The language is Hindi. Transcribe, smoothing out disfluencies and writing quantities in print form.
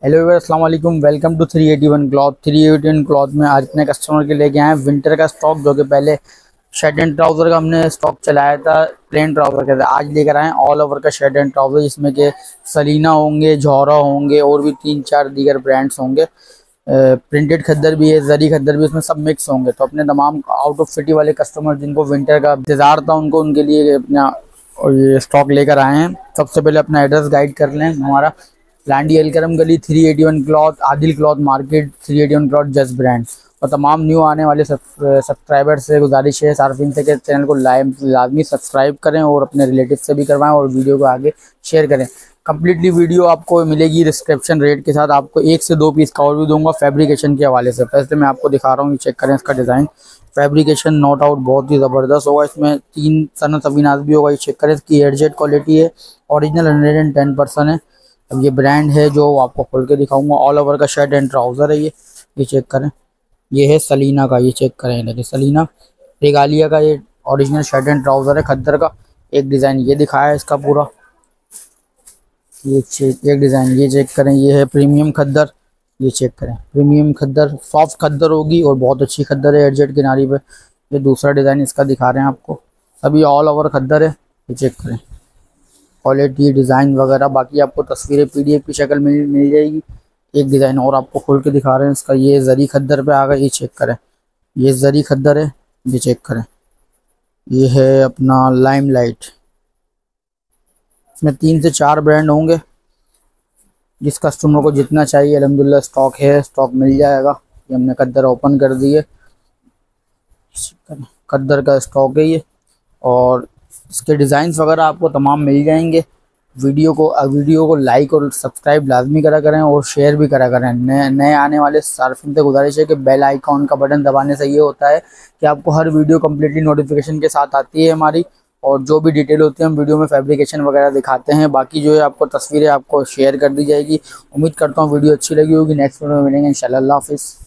हेलो एवरीवन, अस्सलाम वालेकुम। Welcome to 381 cloth. 381 क्लॉथ में आज अपने कस्टमर के लेके आए हैं विंटर का स्टॉक, जो कि पहले शर्ट एंड ट्राउज़र का हमने स्टॉक चलाया था, प्लेन ट्राउज़र के था। आज लेकर आए हैं ऑल ओवर का शर्ट एंड ट्राउज़र, जिसमें कि सलीना होंगे, जौहरा होंगे और भी 3-4 दीगर ब्रांड्स होंगे। प्रिंटेड खद्दर भी है, जरी खद्दर भी, उसमें सब मिक्स होंगे। तो अपने तमाम आउट ऑफ सिटी वाले कस्टमर जिनको विंटर का इंतज़ार था उनके लिए अपना और ये स्टॉक लेकर आए हैं। सबसे पहले अपना एड्रेस गाइड कर लें। हमारा लांडी अलकरम गली, 381 cloth, Adil cloth market, 381 cloth just brand. और तमाम न्यू आने वाले सब्सक्राइबर से गुजारिश है, सार्फिन से, कि चैनल को लाजमी सब्सक्राइब करें और अपने रिलेटिव से भी करवाएं और वीडियो को आगे शेयर करें। कम्प्लीटली वीडियो आपको मिलेगी डिस्क्रिप्शन रेट के साथ। आपको 1 से 2 पीस का और भी दूंगा फैब्रिकेशन के हवाले से। पहले मैं आपको दिखा रहा हूँ, ये चेक करें इसका डिज़ाइन। फैब्रिकेशन नॉट आउट बहुत ही ज़बरदस्त होगा। इसमें 3 सन सवीनाज भी होगा। ये चेक करें, इसकी एडजेट क्वालिटी है, ओरिजिनल 110% है। अब ये ब्रांड है जो आपको खोल के दिखाऊंगा। ऑल ओवर का शर्ट एंड ट्राउज़र है ये चेक करें। ये है सलीना का, ये चेक करें, देखिए सलीना रेगालिया का ये ओरिजिनल शर्ट एंड ट्राउज़र है खद्दर का। एक डिज़ाइन ये दिखाया है इसका पूरा, ये एक डिज़ाइन ये चेक करें। ये है प्रीमियम खद्दर, ये चेक करें, प्रीमियम खद्दर, सॉफ्ट खद्दर होगी और बहुत अच्छी खद्दर है एडजेट किनारी पे। ये दूसरा डिज़ाइन इसका दिखा रहे हैं आपको। सभी ऑल ओवर खद्दर है, ये चेक करें, क्वालिटी, डिज़ाइन वगैरह। बाकी आपको तस्वीरें PDF की शक्ल मिल जाएगी। एक डिज़ाइन और आपको खोल के दिखा रहे हैं इसका। ये जरी खद्दर पे आ गया, ये चेक करें, ये जरी खद्दर है, ये चेक करें। ये है अपना लाइम लाइट। इसमें 3 से 4 ब्रांड होंगे। जिस कस्टमर को जितना चाहिए अल्हम्दुलिल्लाह स्टॉक है, स्टॉक मिल जाएगा। ये हमने खद्दर ओपन कर दिए, खद्दर का स्टॉक है ये। और इसके डिज़ाइंस वगैरह आपको तमाम मिल जाएंगे। वीडियो को लाइक और सब्सक्राइब लाजमी करा करें और शेयर भी करा करें। नए आने वाले सार्फिन से गुजारिश है कि बेल आइकॉन का बटन दबाने से ये होता है कि आपको हर वीडियो कम्प्लीटली नोटिफिकेशन के साथ आती है हमारी। और जो भी डिटेल होती है हम वीडियो में फैब्रिकेशन वगैरह दिखाते हैं। बाकी जो है आपको तस्वीरें आपको शेयर कर दी जाएगी। उम्मीद करता हूँ वीडियो अच्छी लगी होगी। नेक्स्ट वीडियो में मिलेंगे इंशाल्लाह। अल्लाह हाफिज़।